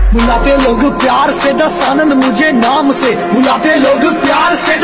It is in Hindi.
बुलाते लोग प्यार से, दस आनंद मुझे नाम से, बुलाते लोग प्यार से,